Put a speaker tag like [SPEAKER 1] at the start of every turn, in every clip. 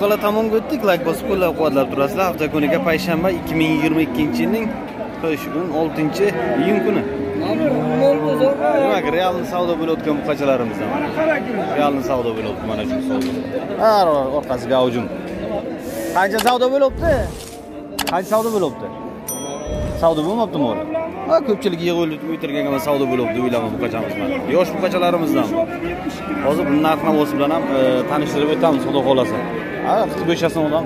[SPEAKER 1] Qo'la tamom o'tdik, like bosib qo'llab-quvvatlab turasizlar. Hafta kuniga payshanba 2022-yilning 6-iyun kuni. Demak, realni savdo bo'lib o'tgan buqachalarimizdan. Realni savdo bo'lib o'tdi, mana shu savdo. Har orqasiga hujum. Qancha savdo bo'libdi? Qancha savdo bo'libdi? Savdo bo'lmabdimi o'g'lim? Ha, ko'pchilik yig'ilib o'tirganga savdo bo'libdi, o'ylaman buqachamiz bilan. Yosh buqachalarimizdan. Hozir bu narx-navosi bilan ham tanishtirib o'tamiz, xudo xolasa. Ha, qilib bo'shasin odam.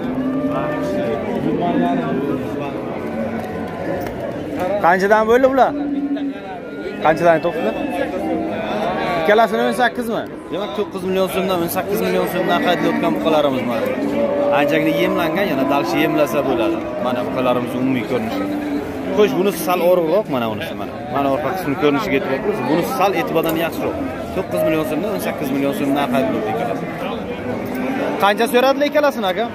[SPEAKER 1] Qanchadan bo'ldi bular? Qanchadan aytibdi? Ikkalasini 18 mi? Demak 9 million so'mdan 18 million so'mdan qaytilayotgan buqalarimiz bor. Anchagina yemlangan, yana dalshi yemlasa bo'ladi. Mana buqalarimiz umumiy ko'rinishi. Xo'sh, bunisi sal og'irroq, mana bunisi mana. Mana orqa qismi ko'rinishiga e'tibor, bunisi sal e'tibordan yaxshiroq. 9 million so'mdan 18 million so'mdan qaytilayotgan ikkalasi. Qancha so'radilar ikkalasini aka?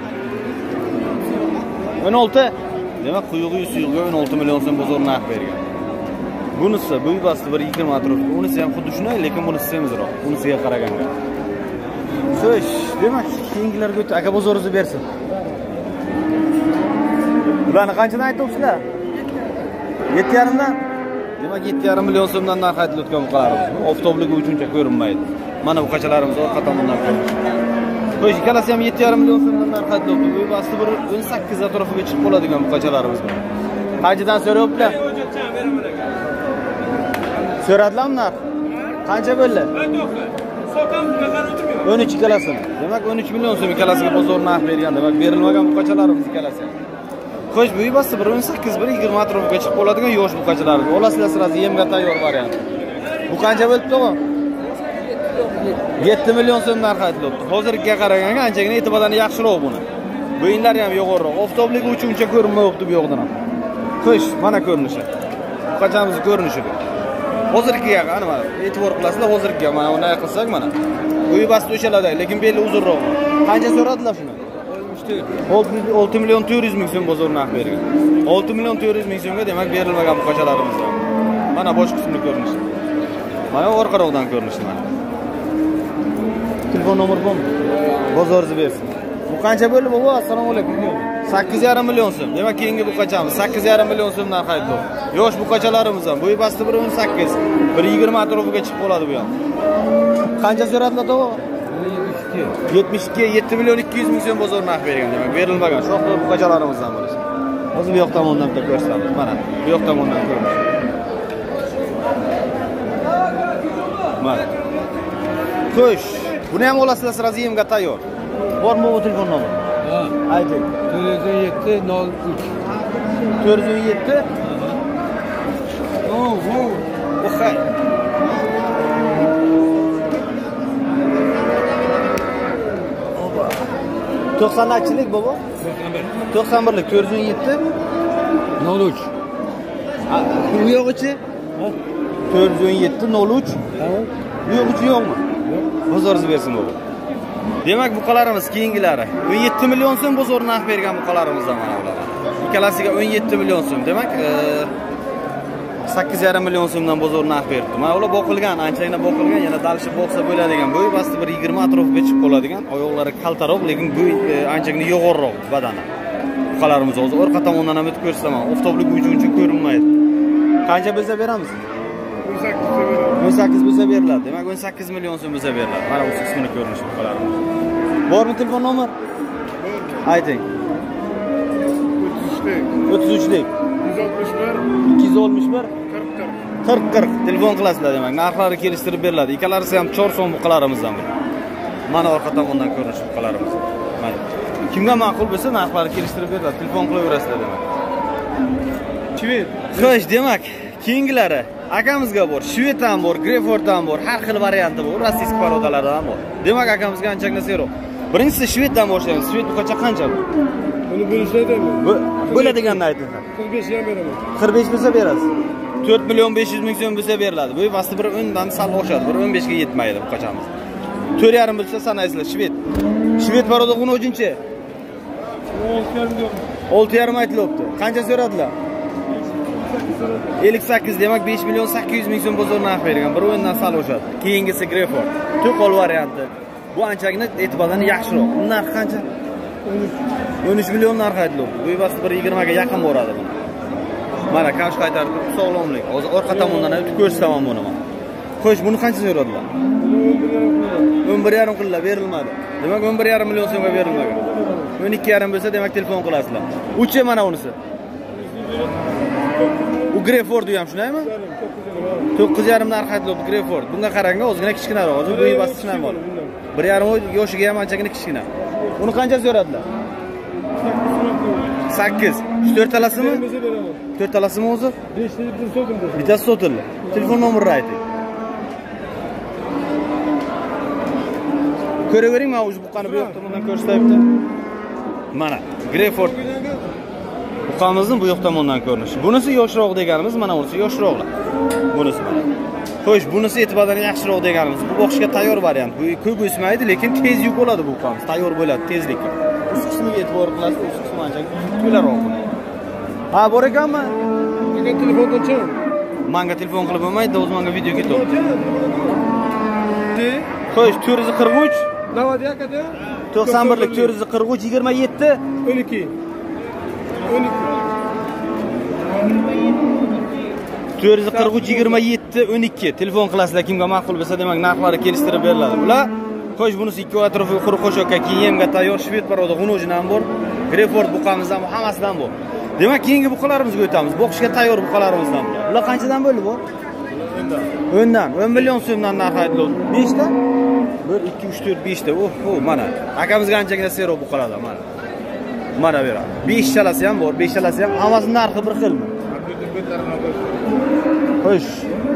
[SPEAKER 1] 16. Demak, quyug'i suyug'iga 16 million so'm bozor narx bergan. Bunisi bo'y basti 1.20 atrof. Bunisi ham xuddi shunday, lekin bunisi semizroq. Bunisiga qaraganda. Xo'sh, demak, keyingilarga o'tib aka bozoringizni bersin. Ularni qanchadan aytibsizlar? 7.5 dan. Demak, 7.5 million so'mdan narx aytilayotgan buqalarimiz. Oftobligi uchuncha ko'rinmaydi. Mana bu qachalarimiz orqa tomondan ko'rinish. Xo'sh, ikkalasi ham 7.5 million so'mdan narx aytilyapti. Bo'y basti 18 atrofiga chiqib qoladigan buqachalarimiz bor. Qanchadan so'rayaptilar? So'radilarmi narx? Qancha bo'ldi? 13 ikkalasi. Demak 13 million so'm ikkalasiga bozor narx bergan. Demak berilmagan buqachalarimiz ikkalasi. Xo'sh, bo'y basti 18, 20 atrofiga chiqib qoladigan yosh buqachalarimiz. Olasizlar sirasi yemga tayyor variant. Bu qancha bo'libdi o'g'lim? 7 million so'm narx aytilyapti. Hozirgiga qaraganda anchagina e'tibordan yaxshiroq buni. Bo'yinlari ham yo'g'onroq. Oftobligi uchuncha ko'rinmayapti bu yoqdan ham. Xo'sh, mana ko'rinishi. Buqachamiz ko'rinishi. Hozirgiga qani mana e'tibor qilasizlar, hozirgiga mana unday qilsak mana. Bo'yi basti o'shalarday, lekin belli uzunroq. Qancha so'radilar shuni? 6 million 400 ming so'm bozor narx bergan. 6 million 400 ming so'mga demak berilmagan buqachalarimiz bor. Mana bosh qismi ko'rinishi. Mana orqaroqdan ko'rinishi mana. Telefon nomeri bormi? Bozoringizni bersin. Bu qancha bo'ldi bobo? Assalomu alaykum. 8.5 million so'm. Demak, keyingi buqachamiz 8.5 million so'm narx aytdi. Yosh buqachalarimiz ham bo'yi basti 1.18, 1.20 atrofiga chiqib qoladi bu ham. Qancha so'radilar to'g'ri? 72, 7 million 200 ming so'm bozor narx bergan. Demak, berilmagan shoxlar buqachalarimizdan bo'ladi. Hozir bu yoq tomondan bitta ko'rsatamiz. Mana bu yoq tomondan ko'ramiz. Mana. Xo'sh, buni ham olasizlar sirasi yemga tayyor. Bormi bu telefon nomeri? Ha, ayting.
[SPEAKER 2] 407 03.
[SPEAKER 1] 407. Ohay. 90'lik bobo? 91'lik 407
[SPEAKER 2] 03.
[SPEAKER 1] Bu yo'g'ichi? 417 03. Bu yo'g'ichi yo'qmi? Bozoringizni bersin bobo. Demak, buqalarimiz keyingilari 17 million so'm bozor narx bergan buqalarimizdan mana ular. Ikkalasiga 17 million so'm. Demak, 8.5 million so'mdan bozor narx berdi. Mana ular boqilgan, anchagina boqilgan, yana dalshi boqsa bo'ladigan. Bo'y basti 1.20 atrofiga chiqib qoladigan. Oyoqlari qaltaroq, lekin bo'y anchagina yo'g'onroq badani. Buqalarimiz hozir orqa tomondan ham o'tib ko'rsataman. Oftoblik uchuncha ko'rinmaydi. Qancha bo'lsa beramiz? 18 bo'lsa beriladi. Demak, 18 million so'm bo'lsa beriladi. Mana bu qismini ko'rinishi buqalarimiz. Bormi telefon nomer? Ayting. 33lik. 261 40 telefon qilasizlar demak. Narxlari kelishtirib beriladi. Ikkalasi ham 4 so'm buqalarimizdan bu. Mana orqa tomondan ko'rinish buqalarimiz. Mana. Kimga ma'qul bo'lsa narxlari kelishtirib beriladi. Telefon qilaverasizlar demak. Shved. Xo'sh, demak, keyingilari akamizga bor, Shved ham bor, Greyford ham bor, har xil varianti bor, rossiysk porodalardan ham bor. Demak, akamizga anchagina seroq. Birinchisi Shveddan boshlaymiz. Shved buqacha qancha bu?
[SPEAKER 2] Buni bo'lishadi.
[SPEAKER 1] Bo'ladiganini ayting.
[SPEAKER 2] 45 ham beraman.
[SPEAKER 1] 45 bo'lsa berasiz. 4 million 500 ming so'm bo'lsa beriladi. Bo'y basti 1.10 dan sal oshadi. 1.15 ga yetmaydi buqachamiz. 4.5 bo'lsa sanaysizlar Shved. Shved poroda uni o'jinchi? 6.5 aytilyapti. Qancha so'radilar? 58 demak 5 million 800 ming so'm bozor narx bergan. Bir o'yindan sal oshadi. Keyingisi Greyford. To'qol varianti. Bu anchagina e'tibordan yaxshiroq. Narx qancha? 13 million narx aytiladi. Bu bas 1.20 ga yaqin boradi bu. Mana kavsh qaytarib sog'lomlik. Hozir orqa tomondan o'tib ko'rsataman buni. Xo'sh, buni qancha so'radilar? 11,5 qilib berilmadi. Demak 11,5 million so'mga berilmagan. 12,5 bo'lsa demak telefon qilasizlar. Uchi mana unisi. U Greyford ham shundaymi? 9,5 narx aytiladi Greyford. Bunga qarang, o'zgina kichkinaroq. Hozir bu bosqichdan bor. 1,5 yoshiga ham anchagina kichkina. Uni qancha so'radilar? 8. Shu to'rtalasimi? To'rtalasimi o'zi? 5 sotildi. Bittasi sotildi. Telefon nomerini ayting. Ko'ravering, mana o'sha buqani bu yoqda bundan ko'rsatyapti. Mana Greyford. Buqamizni bu yoq tomondan ko'rinishi. Bunisi yoshroq deganimiz, mana bunisi yoshroqlar. Bunisi mana. Xo'sh, bunisi e'tibordan yaxshiroq deganimiz. Bu boqishga tayyor variant. Bu ko'p o'smaydi, lekin tez yuk bo'ladi bu buqamiz. Tayyor bo'ladi tezlikka. Ust qismiga e'tibor qilasiz, ust qismi ancha to'laroq. Ha, bor ekanmi?
[SPEAKER 2] Menga telefondan chiq.
[SPEAKER 1] Menga telefon qilib bo'lmaydi, o'z menga video ketyapti. Xo'sh, 443
[SPEAKER 2] Navadi akada?
[SPEAKER 1] 91lik 443 27
[SPEAKER 2] 12.
[SPEAKER 1] 443 27 12 telefon qilasizlar, kimga ma'qul bo'lsa demak narxlari kelishtirib beriladi. Ular xo'sh, bunisi ikki atrofi quruq qo'shakka kiyimga tayyor shved paroda g'unojin ham bor. Greyford buqamizdan bu hammasidan bor. Demak, keyingi buqalarimizga o'tamiz. Boqishga tayyor buqalarimizdan bor. Ular qanchadan bo'ldi bu? O'ndan 10 million so'mdan narx aytiladi. 5 ta? 1 2 3 4 5 ta. Oh, mana. Akamizga anchagina seroq buqalar mana. Mana beradi. 5 chalasi ham bor, 5 chalasi ham. Hammasining narxi bir xilmi? Xo'sh.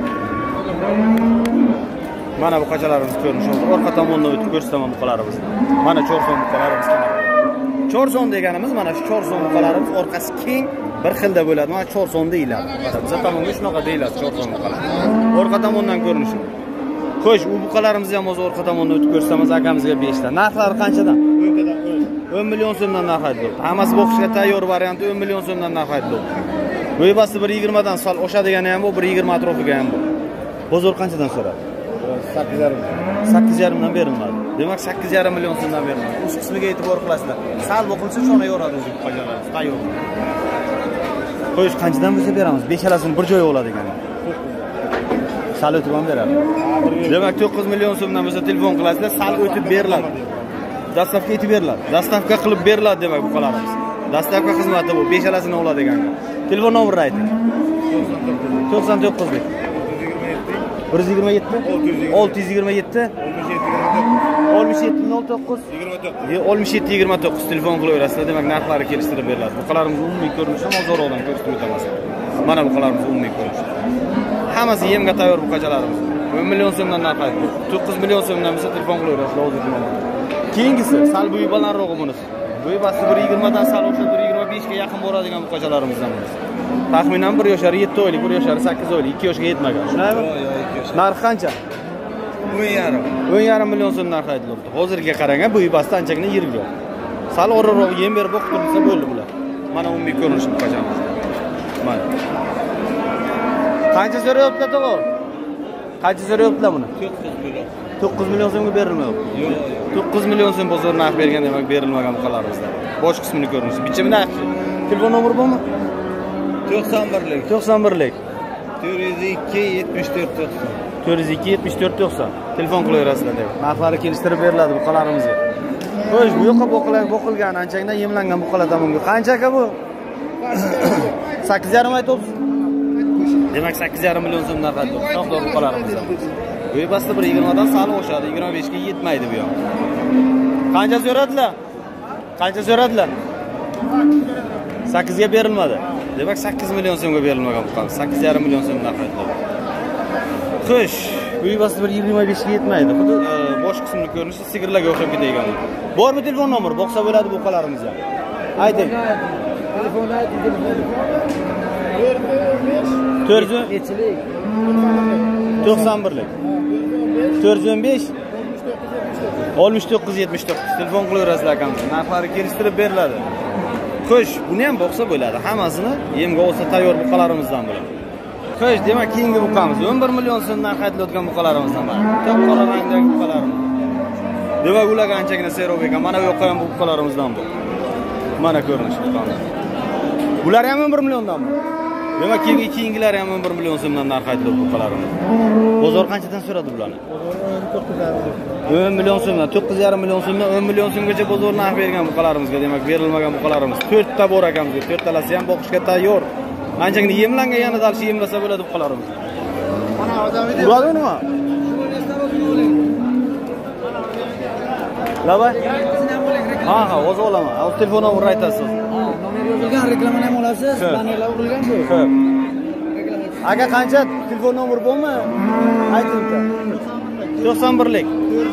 [SPEAKER 1] Mana bu qachalarimiz ko'rinishi. Orqa tomondan o'tib ko'rsataman buqalarimizni. Mana chorson buqalarimiz. Chorson deganimiz mana shu chorson buqalarimiz orqasi keng, bir xilda bo'ladi. Mana chorson deyiladi. Biz tomonga shunaqa deyiladi chorson buqalar. Orqa tomondan ko'rinishi. Xo'sh, u buqalarimizni ham o'z orqa tomondan o'tib ko'rsatamiz, akamizga 5 ta. Narxlari qanchadan? 10 million so'mdan narx aytiladi. Hammasi boqishga tayyor varianti 10 million so'mdan narx aytiladi. Bu basi 1.20 dan sal oshadigani ham bor, 1.20 atrofiga ham bor. Bozor qanchadan so'radi?
[SPEAKER 2] 8,5.
[SPEAKER 1] 8,5 dan berilmadi. Demak 8,5 million so'mdan beriladi. Ust qismiga e'tibor qilasizlar. Sal boqilsa shona yoradi o'zi buqalar. Tayyor. Xo'sh, qanchadan bo'lsa beramiz? Beshalasini bir joyga oladi ekan. Sal o'tib ham beradi. Demak 9 million so'mdan bo'lsa telefon qilasizlar, sal o'tib beriladi. Dastavka etib beriladi. Dastavka qilib beriladi demak buqalarimiz. Dastavka xizmati bu, beshalasini oladi ekan. Telefon nomerini ayting. 99 lik. 127 627 6709 6729 telefon qilaverasizlar. Demak, narxlari kelishtirib beriladi. Buqalarimiz umumiy ko'rinishi mozoroddan ko'rsatib o'tamiz. Mana buqalarimiz umumiy ko'rinishi. Hammasi yemga tayyor buqachalarimiz. 10 million so'mdan narx aytdi. 9 million so'mdan bo'lsa telefon qilaverasizlar hozir. Keyingisi sal bo'yi balandroq bunisi. Bo'yi basi 1.20 dan sal o'sha 1.25 ga yaqin boradigan buqachalarimizdan bo'lsa. Taxminan 1 yoshar 7 oylik, 1 yoshar 8 oylik, 2 yoshga yetmagan. Shunaymi? Yo'q, 2 yosh. Narxi qancha? 10,5 million so'm narx aytilibdi. Hozirga qarang, bo'yi basi anchagina yirikroq. Sal o'raroq yem berib boqib tursa bo'ldi bular. Mana umumiy ko'rinishi buqachamiz. Mana. Qancha so'rayapti tog'a? Qancha so'rayaptilar buni? 9 million so'mga berilmayapti. Yo'q. 9 million so'm bozor narx bergan demak berilmagan buqalarimizda. Bosh qismini ko'rinishi. Bichimini yaxshi. Telefon nomeri bormi? 91lik. 402 74 90. 402 74 90. Telefon qilaverasizlar deb. Narxlari kelishtirib beriladi buqalarimizga. Xo'sh, bu yoqqa boqilgan anchagina yemlangan buqalar tomonga. Qancha aka bu? 8,5 aytibsiz. Demak 8,5 million so'm narx aytibsiz. Sog'dor buqalarimizda. Bu basta 1.20 dan sal oshadi, 25 ga yetmaydi bu yoq. Qancha so'radilar? Qancha so'radilar? 8 ga berilmadi. Demak 8 million so'mga berilmagan buqamiz. 8,5 million so'm narx aytiladi. Xo'sh, bu basta 1.25 ga yetmaydi. Xuddi bosh qismini ko'rinishi sigirlarga o'xshab ketadigan. Bormi telefon nomeri? Boqsa bo'ladi buqalarimizga. Ayting.
[SPEAKER 2] Telefon ayting.
[SPEAKER 1] 91lik. 415 69 79 telefon qilaverasizlar akamiz. Narxlari kelishtirib beriladi. Xo'sh, buni ham boqsa bo'ladi. Hammasini yemga olsa tayyor buqalarimizdan bo'ladi. Xo'sh, demak keyingi buqamiz 11 million so'm narx aytilayotgan buqalarimizdan biri. Top qora rangdagi buqalarimiz. Demak, ular qanchagina serov ekan. Mana bu yoqqa ham bu buqalarimizdan bu. Mana ko'rinishi. Bular ham 1 milliondanmi? Demak, keyingilar ham 1 million so'mdan narx aytilib buqalarimiz. Bozor qanchadan so'radi bularni? 10 million so'mdan, 9,5 million so'mdan 10 million so'mgacha bozor narx bergan buqalarimizga, demak, berilmagan buqalarimiz. 4 ta bor ekanmiz, 4 talasi ham boqishga tayyor. Qanchagina yemlangan, yana dalshi yemlasa bo'ladi buqalarimiz.
[SPEAKER 2] Mana odamni
[SPEAKER 1] Uradi nima? Lava? Ha, o'zi olaman. O'z telefon nomerini aytasiz.
[SPEAKER 2] nomer yozilgan, reklamani ham olasiz, bannerlar urilgan bu.
[SPEAKER 1] Xo'p. Aka qancha telefon nomeri bormi? Aytingchi. 91lik.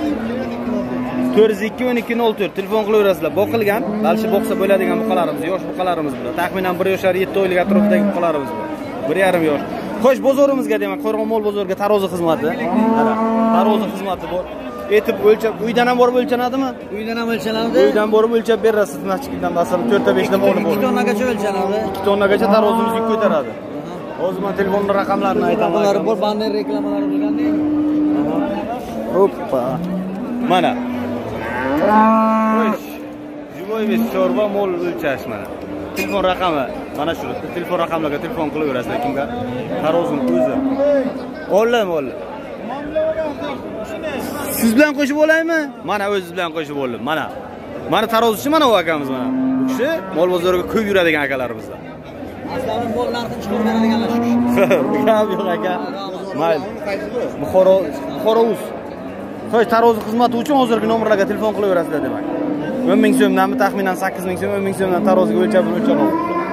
[SPEAKER 1] 402-1204 telefon qilaverasizlar. Boqilgan, balki boqsa bo'ladigan buqalarimiz, yosh buqalarimiz bular. Taxminan 1 yoshlar 7 oylik atrofidagi buqalarimiz bor. 1,5 yosh. Xo'sh, bozorimizga demak, Qo'rg'onmol bozoriga tarozi xizmati. Mana, tarozi xizmati bor. Etib o'lchab, uydan ham borib o'lchanadimi?
[SPEAKER 2] Uydan ham o'lchanadi.
[SPEAKER 1] Uydan borib o'lchab berasiz, masjiddan masalan 4 ta 5 ta bo'lib.
[SPEAKER 2] 2 tonnagacha o'lchanadi.
[SPEAKER 1] 2 tonnagacha tarozimiz yuk ko'taradi. Hozir men telefon raqamlarini aytaman.
[SPEAKER 2] Ular bor, banner reklamalari bo'lganda.
[SPEAKER 1] Hoppa. Mana. Xo'sh. Jiboy ve chorva mol o'lchash mana. Telefon raqami mana shu. Telefon raqamlarga telefon qilaverasizlar kimga? Tarozim o'zi. O'llam. Siz bilan qo'shib olaymi? Mana o'ziz bilan qo'shib oldim. Mana. Mana tarozichi mana u akamiz mana. Bu kishi mol bozoriga ko'p yuradigan akalarimizdan.
[SPEAKER 2] Aslida mol narxini chiqarib beradiganlar shu kishi.
[SPEAKER 1] Gap yo'q aka. Mayli. Buxorouz. Xo'sh, tarozi xizmati uchun hozirgi nomerlarga telefon qilaverasizlar demak. 10 ming so'mdanmi, taxminan 8 ming so'm, 10 ming so'mdan taroziga o'lchab oladi.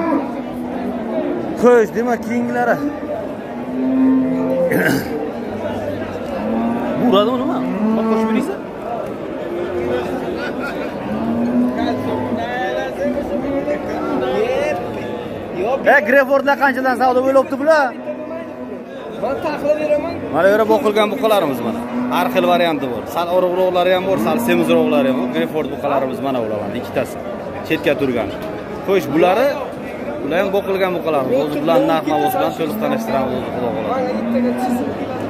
[SPEAKER 1] Xo'sh, demak, keyingilari. Bu uradi nima? Qo'shib beraysiz? Grefordlar qanchadan savdo bo'libdi bular?
[SPEAKER 2] Men taxlab beraman.
[SPEAKER 1] Mana bu yerda boqilgan buqalarimiz mana. Har xil varianti bor. Sal oriqroqlari ham bor, sal semizroqlari ham bor. Greford buqalarimiz mana ular, ikkitasi. Chetga turgan. Xo'sh, bular ham boqilgan buqalarimiz. O'zi bilan narx-navosi bilan to'liq tanishtiramiz, o'zi xudo xolasa.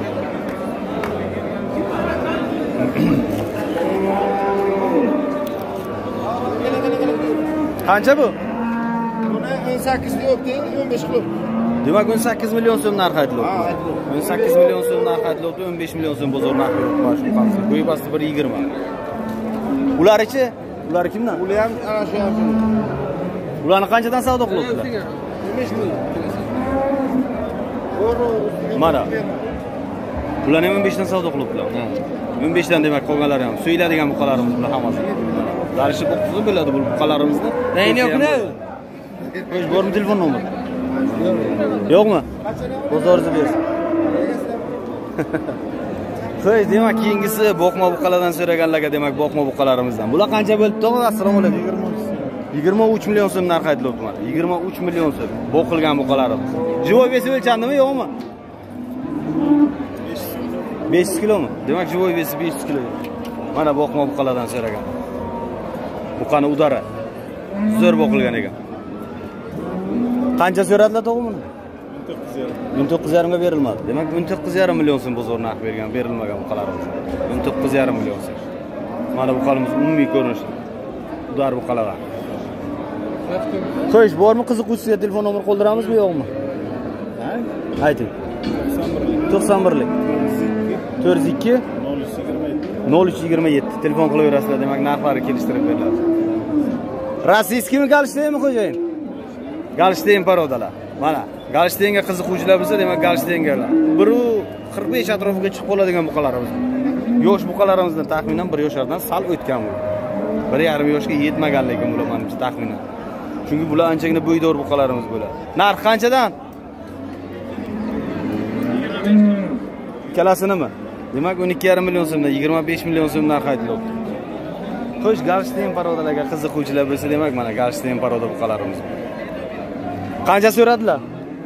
[SPEAKER 1] Qancha bu?
[SPEAKER 2] Buni 18 deyapti, 15 qilib.
[SPEAKER 1] Demak 18 million so'm narx aytilibdi. 18 million so'm narx aytilibdi, 15 million so'm bozor narxi beribdi mana shu qancha. Bo'yi pasti 1.20. Ularichi? Ulari kimdan?
[SPEAKER 2] Ular ham ana shu ham.
[SPEAKER 1] Ularni qanchadan savdo qilibdilar?
[SPEAKER 2] 15 million.
[SPEAKER 1] Mana. Ularni ham 15 dan savdo qilibdilar. 15 dan demak qolganlari ham. So'yiladigan buqalarimiz bular hammasi. Darishib o'qitib bo'ladi bu buqalarimizni.
[SPEAKER 2] Nayni yo'qmi?
[SPEAKER 1] Xo'sh, bormi telefon nomeri? Yo'qmi? Bozoringizni bersin. Xo'sh, demak, keyingisi boqma buqalardan so'raganlarga demak boqma buqalarimizdan. Bular qancha bo'libdi? Assalomu alaykum. 23 million so'm narx aytilibdi mana. 23 million so'm boqilgan buqalarimiz. Jivoy besi o'lchandimi, yo'qmi? 500 kilomi? Demak, jivoy besi 500 kilo. Mana boqma buqalardan so'ragan. Buqani udara. Zo'r boqilgan ekan. Qancha so'radilar to'g'rimini? 19,5 ga berilmadi. Demak 19,5 million so'm bozor narx bergan, berilmagan buqalarimiz. 19,5 million so'm. Mana buqalimiz umumiy ko'rinishi. Udar buqalar. Xo'sh, bormi qiziquvchisiga telefon nomer qoldiramizmi, yo'qmi? Ha? Ayting. 91lik. 42 0327 telefon qilaverasizlar, demak narxlari kelishtirib beriladi. Rossiyskimi, Galshteymi xo'jayin? Galshteyn parodalar. Mana, Galshteynga qiziquvchilar bo'lsa, demak Galshteynga. 1.45 atrofiga chiqib qoladigan buqalarimiz. Yosh buqalarimizdan taxminan 1 yoshlardan sal o'tgan bu. 1,5 yoshga yetmagan lekin bular menimcha taxminan. Chunki bular anchagina bo'ydor buqalarimiz bo'ladi. Narx qanchadan? Ikkalasinimi? Demak 12,5 million so'mdan 25 million so'm narx aytilibdi. Xo'sh, Galshteyn parodalarga qiziquvchilar bo'lsa, demak mana Galshteyn paroda buqalarimiz. Qancha so'radilar?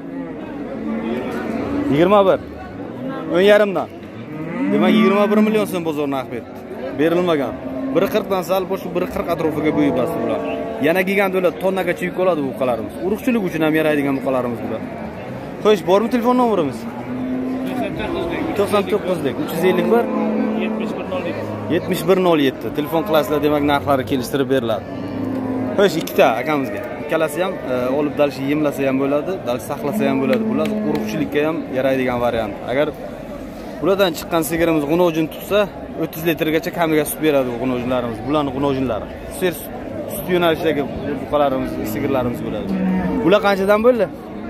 [SPEAKER 1] 21. 10,5 dan. Demak 21 million so'm bozor narx berdi. Berilmagan. 1.40 dan sal bosh 1.40 atrofiga bo'yib bas bular. Yana gigant bo'ladi, tonnagacha yuk oladi bu buqalarimiz. Urug'chilik uchun ham yaraydigan buqalarimiz bular. Xo'sh, bormi telefon nomerimiz? 99lik 351 71 0 7107 telefon qilasizlar, demak narxlari kelishtirib beriladi. Xo'sh, ikkita akamizga. Ikkalasi ham olib dalish yemlasa ham bo'ladi, dalish saqlasa ham bo'ladi. Bular urug'chilikka ham yaraydigan variant. Agar bulardan chiqqan sigirimiz g'unojin tutsa, 30 litrgacha kamiga sut beradi bu g'unojinlarimiz. Bularning g'unojinlari. Sut yo'nalishidagi buqalarimiz, sigirlarimiz bo'ladi. Bular qanchadan bo'ldi?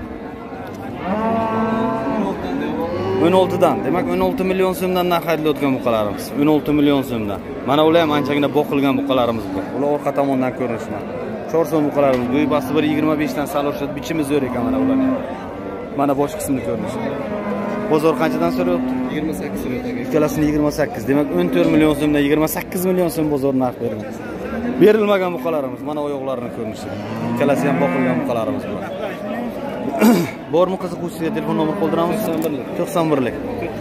[SPEAKER 1] 16 dan. Demak 16 million so'mdan narx aytilayotgan buqalarimiz. 16 million so'mdan. Mana ular ham anchagina boqilgan buqalarimiz bor. Ular orqa tomondan ko'rinishdi. Chorson buqalarimiz bo'yi basti 1.25 dan sal oshadi. Bichimi zo'r ekan mana ularning. Mana bosh qismini ko'rinishi. Bozor qanchadan so'rayapti?
[SPEAKER 2] 28 so'rayapti.
[SPEAKER 1] Ikkalasini 28. Demak 14 million so'mdan 28 million so'm bozor narx bergan. Berilmagan buqalarimiz. Mana oyoqlarini ko'rinishi. Ikkalasi ham boqilgan buqalarimiz bor. Bormi qiziquvchisiga telefon nomer qoldiramiz? 91lik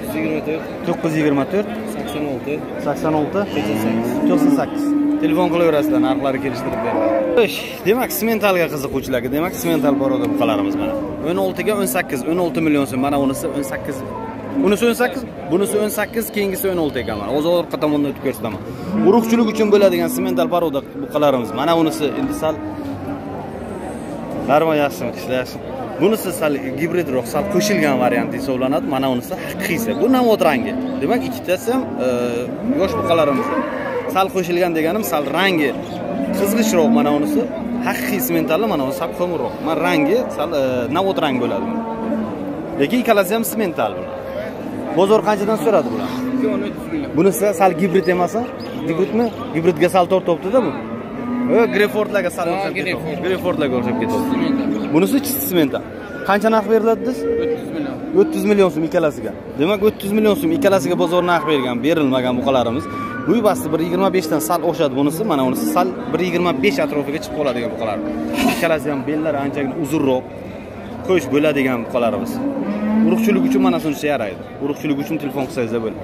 [SPEAKER 1] 924 86 98 telefon qilaverasizlar, narxlari kelishtirib beriladi. Demak, sementalga qiziquvchilarga, demak, semental boroda buqalarimiz mana. 16 ga 18, 16 million so'm. Mana unisi 18. Bunisi 18, bunisi 18, keyingisi 16 ekan mana. O'z orqa tomondan o'tib ko'rsataman. Urug'chilik uchun bo'ladigan semental boroda buqalarimiz. Mana unisi endi sal darmo yaxshimi, ishlayapti. Bunisi sal gibridroq, sal qo'shilgan variant hisoblanadi. Mana unisi haqiqiysi. Bu navot rangi. Demak, ikkitasi ham yosh buqalarimiz. Sal qo'shilgan deganim sal rangi qizg'ishroq, mana unisi haqiqiy sementalli, mana unisi sal ko'mirroq. Mana rangi sal navot rang bo'ladi. Lekin ikkalasi ham semental bular. Bozor qanchadan so'radi bular?
[SPEAKER 2] 230 million.
[SPEAKER 1] Bunisi sal gibrid emasmi? Gibridmi? Gibridga sal tortibdi-da bu. Greyfordlarga sal o'xshab ketadi. Greyfordlarga o'xshab ketadi. Bunisi chist semental. Qancha narx beriladi siz?
[SPEAKER 2] 30 million.
[SPEAKER 1] 30 million so'm ikkalasiga. Demak 30 million so'm ikkalasiga bozor narx bergan, berilmagan buqalarimiz. Bu basti 1.25 dan sal o'xshadi bunisi, mana unisi sal 1.25 atrofiga chiqib qoladigan buqalar. Ikkalasi ham bellari anchagina uzunroq, qo'sh bo'ladigan buqalarimiz. Urug'chilik uchun mana shuncha yaraydi. Urug'chilik uchun telefon qilsangiz bo'ladi.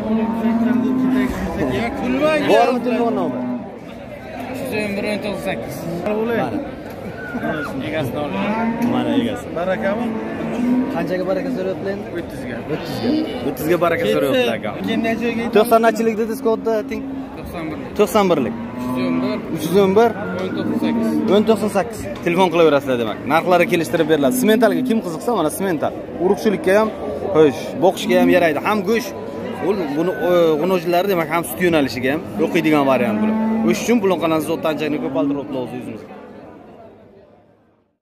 [SPEAKER 1] Bormi telefon nomeri?
[SPEAKER 2] 198. Egasini ol.
[SPEAKER 1] Mana egasi.
[SPEAKER 2] Barakami? Qanchaga baraka so'rayaptilar endi?
[SPEAKER 1] 30 ga. 30 ga baraka so'rayaptilar aka. 90 dedingiz kodda ayting. 91lik 311 198 telefon qilaverasizlar demak. Narxlari kelishtirib beriladi. Sementalga kim qiziqsa, mana semental. Urug'chilikka ham, xo'sh, boqishga ham yaraydi. Ham go'sht, buni g'unojlari demak, ham sut yo'nalishiga ham o'qiydigan variant bular. O'sha uchun buloqanani zotdan anchagina ko'paltirib o'tdi o'zimizga.